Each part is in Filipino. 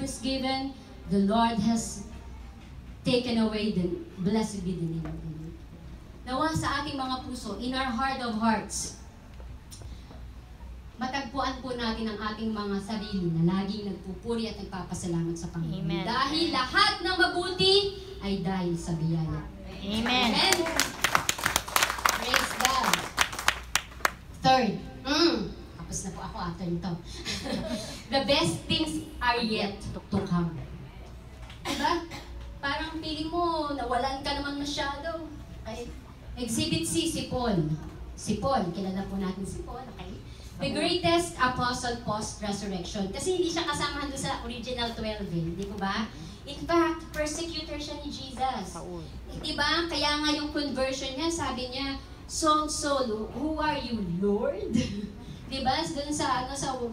has given, the Lord has taken away. Then blessed be the name of the Lord. Nawa sa ating mga puso, in our heart of hearts, matagpuan po natin ang ating mga sarili na laging nagpupuri at nagpapasalamat sa Panginoon. Amen. Dahil lahat ng mabuti ay dahil sa biyaya. Amen. Amen. Praise God. Third, tapos na po ako after nito. The best things are yet to come. Diba? Parang feeling mo, nawalan ka naman masyado. Okay? Exhibit C, si Paul. Si Paul, kilala po natin si Paul. Okay? The greatest apostle post-resurrection. Kasi hindi siya kasama doon sa original 12, hindi ko ba? In fact, persecutor siya ni Jesus. Diba? Kaya nga yung conversion niya, sabi niya, so, who are you, Lord? Diba? Doon sa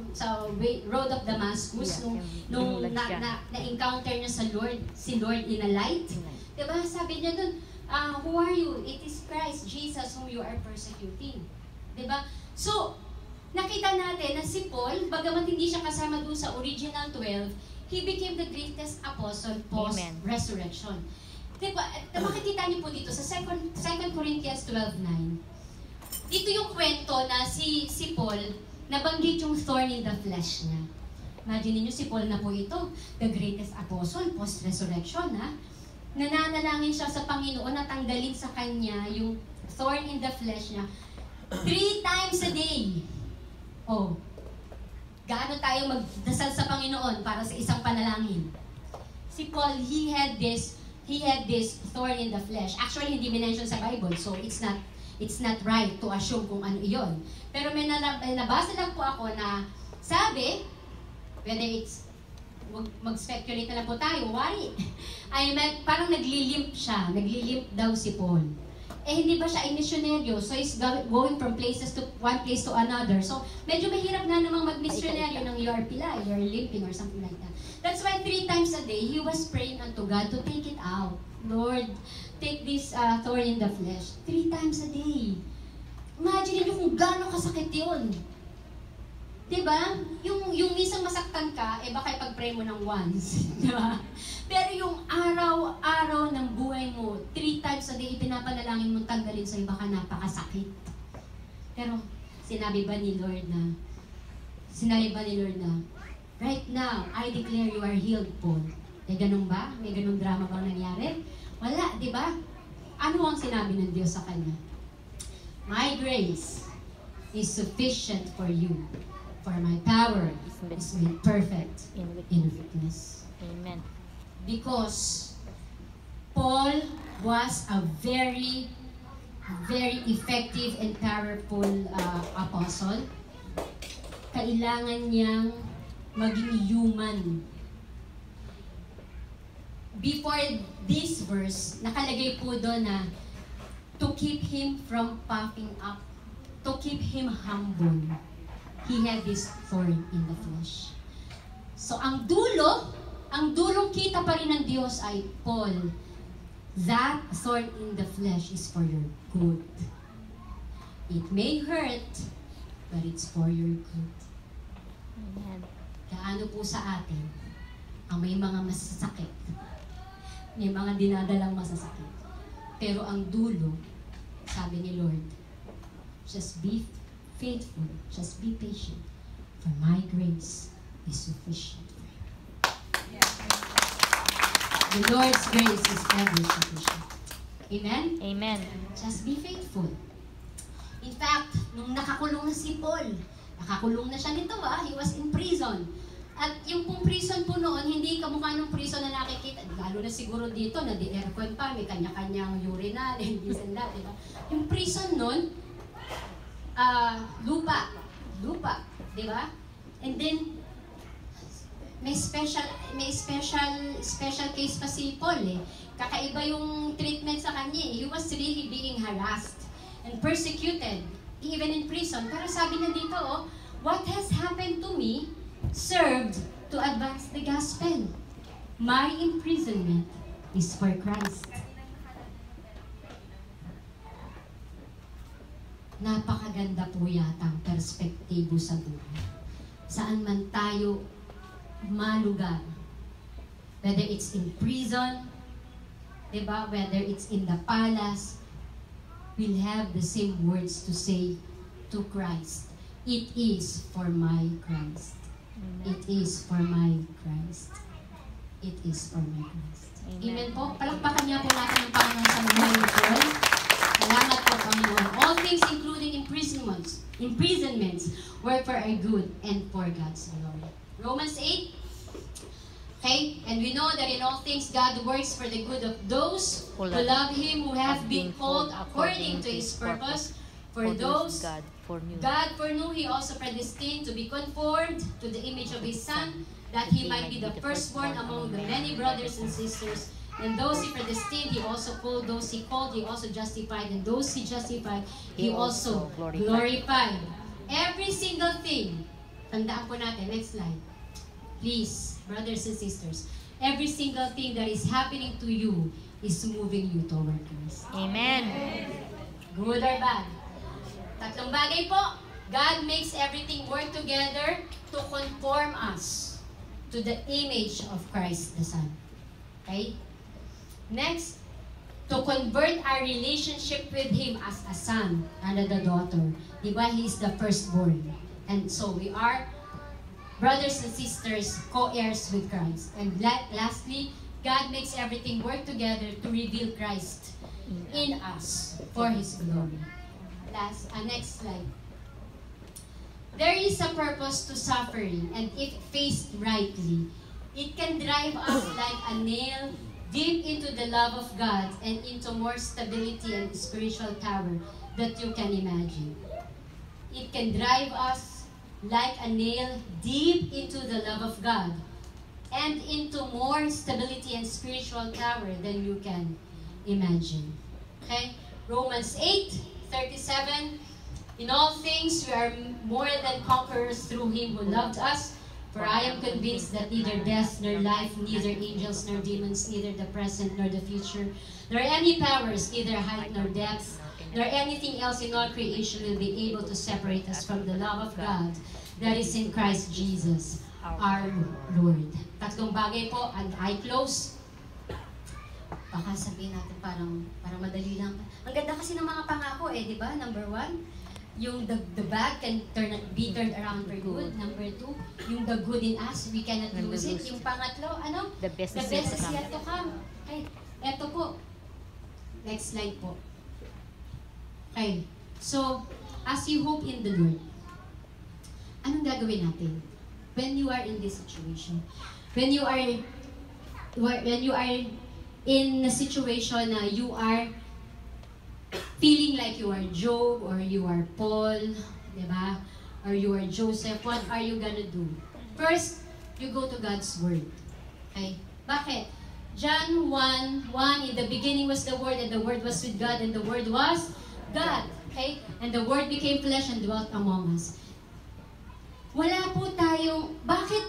road of Damascus, nung na-encounter niya sa Lord, si Lord in a light. Diba? Sabi niya doon, who are you? It is Christ, Jesus, whom you are persecuting. Diba? So, nakita natin na si Paul, bagamat hindi siya kasama doon sa original 12, he became the greatest apostle post-resurrection. Diba? Makikita niyo po dito sa 2 Corinthians 12:9. Dito yung kwento na si Paul, nabanggit yung thorn in the flesh niya. Imagine niyo si Paul na po ito, the greatest apostle post-resurrection, ha? Nananalangin siya sa Panginoon na tanggalin sa kanya yung thorn in the flesh niya 3 times a day. Oh, gaano tayo magdasal sa Panginoon para sa isang panalangin? Si Paul, he had this thorn in the flesh. Actually, hindi minention sa Bible, so it's not right to assume kung ano iyon. Pero may nabasa lang po ako na sabi, whether it's mag-speculate na lang po tayo, why? Parang naglilimp siya. Naglilimp daw si Paul. Eh, hindi ba siya ay misyonaryo? So, he's going from one place to another. So, medyo mahirap nga namang mag-misyonaryo ng you're pilay, you're limping or something like that. That's why 3 times a day, he was praying unto God to take it out. Lord, take this thorn in the flesh. 3 times a day. Imagine niyo kung gaano kasakit yun. Diba? Yung minsan masaktan ka, eh baka ipag-pray mo ng once. Diba? Pero yung araw-araw ng buhay mo, 3 times a day, ipinapanalangin mo tanggalin sa'yo, baka napakasakit. Pero sinabi ba ni Lord na, right now, I declare you are healed, Paul. Eh ganun ba? May ganung drama bang nangyari? Wala, diba? Ano ang sinabi ng Diyos sa kanya? My grace is sufficient for you. For my power is made perfect in weakness. Amen. Because Paul was a very, very effective and powerful apostle. Kailangan niyang maging human. Before this verse, nakalagay po doon na to keep him from puffing up, to keep him humble. He had this thorn in the flesh. So, ang dulong kita pa rin ng Diyos ay, Paul, that thorn in the flesh is for your good. It may hurt, but it's for your good. Amen. Gaano po sa atin ang may mga masasakit, may mga dinadalang masasakit. Pero ang dulo, sabi ni Lord, just be faithful, just be patient, for my grace is sufficient for you. The Lord's grace is ever sufficient. Amen? Amen. Just be faithful. In fact, nung nakakulong na si Paul, nakakulong na siya nito he was in prison. At yung pong prison po noon, hindi kamukha ng prison na nakikita, lalo na siguro dito, na di-aircon pa, may kanya-kanyang urinal, and this and that, diba? Yung prison noon, lupa, di ba? And then may special case pa si Paul eh. Kakaiba yung treatment sa kanya eh. He was really being harassed and persecuted even in prison. Pero sabi niya dito, what has happened to me served to advance the gospel. My imprisonment is for Christ. Napakaganda po yata ang perspektibo sa buhay. Saan man tayo malugar, whether it's in prison, diba? Whether it's in the palace, we'll have the same words to say to Christ. It is for my Christ. It is for my Christ. It is for my Christ. Amen po. Palakpakan niya po natin ang Panginoon sa buhay ni Paul. Salamat po, Panginoon. All things, including imprisonments, work for our good and for God's glory. Romans 8. Okay? And we know that in all things, God works for the good of those who love Him, who have been called according to His purpose. For those God foreknew, He also predestined to be conformed to the image of His Son, that He might be the firstborn among the many brothers and sisters. And those He predestined, He also called. Those He called, He also justified. And those He justified, He also glorified. Every single thing. Tandaan po natin. Next slide. Please, brothers and sisters. Every single thing that is happening to you is moving you toward Christ. Amen. Good or bad? Tatlong bagay po. God makes everything work together to conform us to the image of Christ the Son. Okay? Next, to convert our relationship with Him as a son and a daughter. Diba? He is the firstborn. And so we are brothers and sisters, co-heirs with Christ. And lastly, God makes everything work together to reveal Christ in us for His glory. Next slide. There is a purpose to suffering, and if faced rightly, it can drive us like a nail deep into the love of God and into more stability and spiritual power that you can imagine. It can drive us like a nail deep into the love of God and into more stability and spiritual power than you can imagine. Okay? Romans 8:37. In all things we are more than conquerors through Him who loved us. For I am convinced that neither death nor life, neither angels nor demons, neither the present nor the future, nor any powers, neither height nor depth, nor anything else in all creation will be able to separate us from the love of God that is in Christ Jesus, our Lord. Tatlong bagay po, and I close. Baka sabihin natin parang madali lang. Ang ganda kasi ng mga pangako di ba? Number 1, yung the bad can be turned around for good. Number 2, yung the good in us, we cannot lose it. Yung pangatlo, the best is yet to come. Okay, eto po. Next slide po. Okay, so, as you hope in the Lord, anong gagawin natin? When you are in this situation, when you are in a situation na you are feeling like you are Job or you are Paul, diba? Or you are Joseph, what are you gonna do? First, you go to God's Word. Okay? Bakit? John 1:1, in the beginning was the Word, and the Word was with God, and the Word was God. Okay? And the Word became flesh and dwelt among us. Wala po tayong, bakit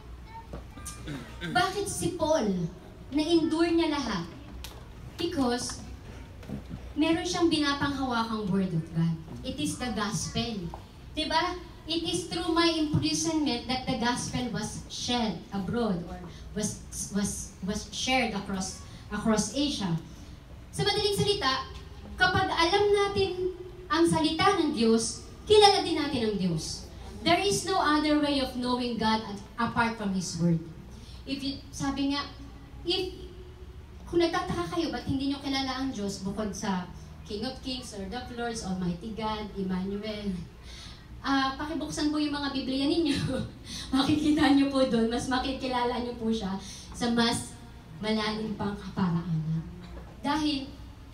si Paul, na-endure niya lahat? Because, meron siyang binapanghawakang Word of God. It is the gospel. Diba? It is through my imprisonment that the gospel was shared abroad or was shared across Asia. Sa madaling salita, kapag alam natin ang salita ng Diyos, kilala din natin ang Diyos. There is no other way of knowing God apart from His Word. Sabi nga, kung nagtataka kayo, ba't hindi nyo kilala ang Diyos bukod sa King of Kings, Lord of Lords, Almighty God, Emmanuel? Pakibuksan po yung mga Biblia ninyo. Makikita nyo po doon, mas makikilala nyo po siya sa mas malalim pang kaparaanan. Dahil,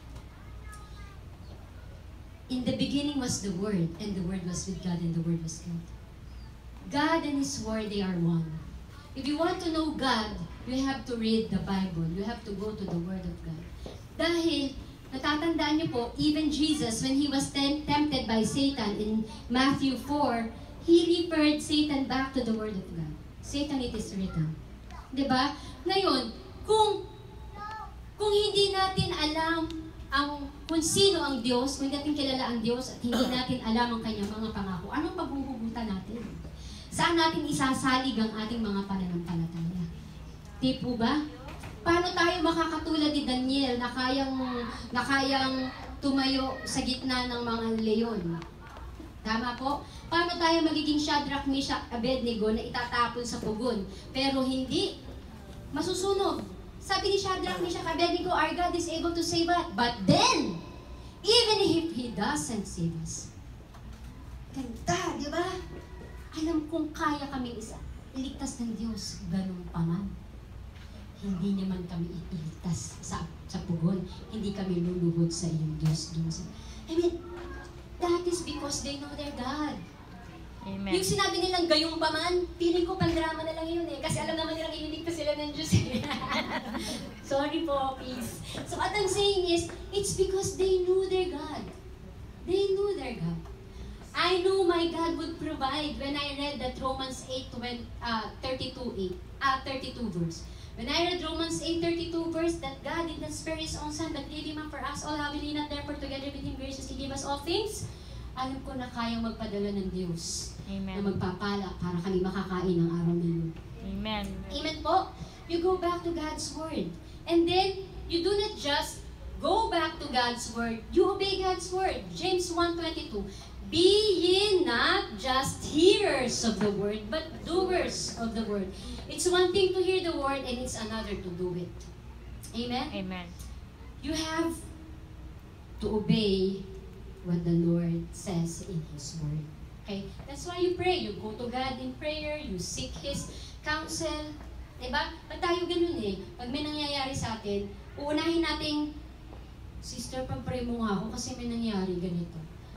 in the beginning was the Word, and the Word was with God, and the Word was God. God and His Word, they are one. If you want to know God, you have to read the Bible. You have to go to the Word of God. Dahil, natatandaan niyo po, even Jesus, when He was tempted by Satan in Matthew 4, He referred Satan back to the Word of God. Satan, it is written. Diba? Ngayon, kung hindi natin alam kung sino ang Diyos, kung hindi natin kilala ang Diyos at hindi natin alam ang Kanyang mga pangako, anong paghuhugutan natin? Saan natin isasalig ang ating mga pananampalataya? Di po ba? Paano tayo makakatulad ni Daniel na kayang tumayo sa gitna ng mga leon? Tama po? Paano tayo magiging Shadrach, Meshach, Abednego na itatapon sa pugon? Pero hindi masusunog. Sabi ni Shadrach, Meshach, Abednego, our God is able to save us. But then, even if He doesn't save us, ganda, di ba? Alam kong kaya kaming iligtas ng Diyos, ganun pa man. Hindi naman kami iligtas sa pugon. Hindi kami luluhod sa iyong Diyos. I mean, that is because they know their God. Amen. Yung sinabi nilang gayong pa man, feeling ko pandrama na lang yun eh. Kasi alam naman nilang ililigtas sila ng Diyos eh. Sorry po, please. So what I'm saying is, it's because they knew their God. They knew their God. I knew my God would provide when I read that Romans 8:32 verse. When I read Romans 8:32 verse, that God did not spare His own Son, but gave Him up for us all, how will He not therefore together with Him graciously give us all things? Alam ko na kayang magpadala ng Diyos. Amen. Na magpapala para kami makakain ng araw na yun. Amen. Amen po? You go back to God's Word. And then, you do not just go back to God's Word, you obey God's Word. James 1:22. Be ye not just hearers of the Word, but doers of the Word. It's one thing to hear the Word, and it's another to do it. Amen? Amen. You have to obey what the Lord says in His Word. Okay? That's why you pray. You go to God in prayer. You seek His counsel. Diba? Ba't tayo ganun eh? Pag may nangyayari sa atin, uunahin natin, Sister, pag-pray mo nga ako kasi may nangyari ganito.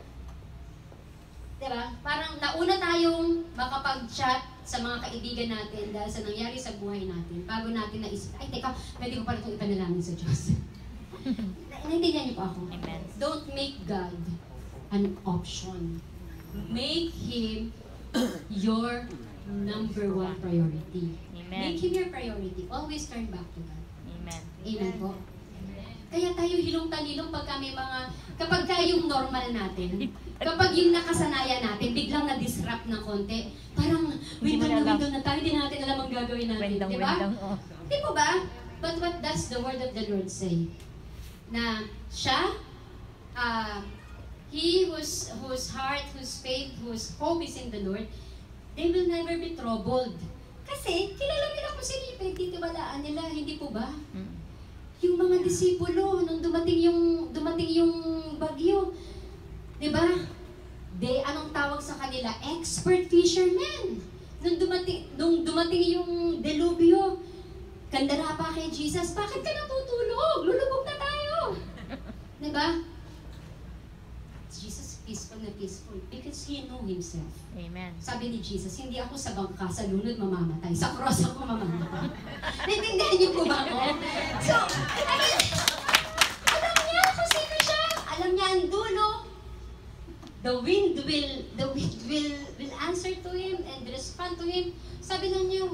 Diba? Parang nauna tayong makapag-chat sa mga kaibigan natin dahil sa nangyari sa buhay natin bago natin naisip, ay teka, pwede ko pala itong ipanalangin sa Diyos. Naintindihan niyo po ako? Amen. Don't make God an option. Make Him your number one priority. Amen. Make Him your priority. Always turn back to God. Amen. Amen po. Kaya tayo hilong-talilong pagka may kapag yung normal natin, kapag yung nakasanayan natin, biglang na-disrupt ng konti, parang window na tayo, hindi natin alam ang gagawin natin. Di ba? Di po ba? But what does the word of the Lord say? Na siya, he whose heart, whose faith, whose hope is in the Lord, they will never be troubled. Kasi, kilala nila kung sino yung pinagtitiwalaan nila, hindi po ba? Yung mga disipulo, nung dumating yung bagyo, di ba? Anong tawag sa kanila? Expert fishermen. Nung dumating yung delubyo, kandara pa kay Jesus, bakit ka natutulog? Lulubog na tayo. Di ba? Jesus peaceful na peaceful because He knew Himself. Amen. Sabi ni Jesus, hindi ako sa bangka, sa lunod mamamatay. Sa cross ako mamamatay. Naintindihan niyo po ba ako? So, alam niya kung sino siya. Alam niya ang dulo. The wind will answer to Him and respond to Him. Sabi lang niya,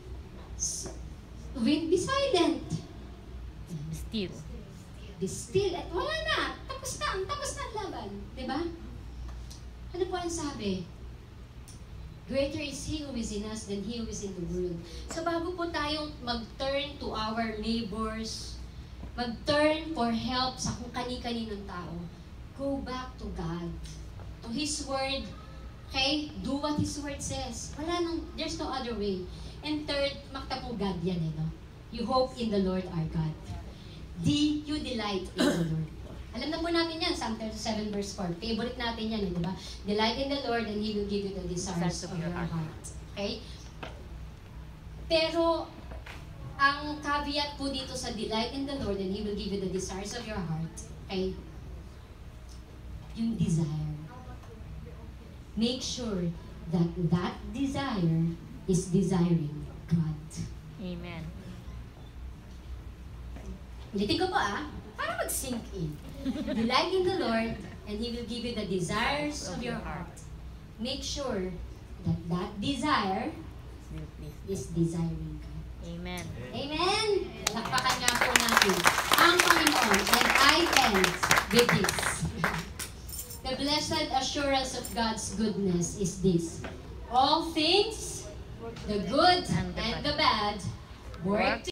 wind, be silent. Still. Be still. At wala na. Tapos na ang laban. Diba? Ano po ang sabi? Greater is He who is in us than he who is in the world. So bago po tayong mag-turn to our neighbors, mag-turn for help sa kung kani-kaninong tao, go back to God, to His Word, okay? Do what His Word says. There's no other way. And third, makta po God yan eh, no? You hope in the Lord our God. You delight in the Lord. Alam na po natin yan, Psalm 37 verse 4. Favorite natin yan, di ba? Delight in the Lord and He will give you the desires of your heart. Okay? Pero, ang caveat po dito sa delight in the Lord and He will give you the desires of your heart, okay? Yung desire. Make sure that that desire is desiring God. Amen. Ulitin ko po para mag-sink in. Delight in the Lord, and He will give you the desires of your heart. Make sure that that desire is desiring God. Amen. Amen? Lakpakan nga po natin ang Panginoon, and I end with this. The blessed assurance of God's goodness is this. All things, the good and the bad, work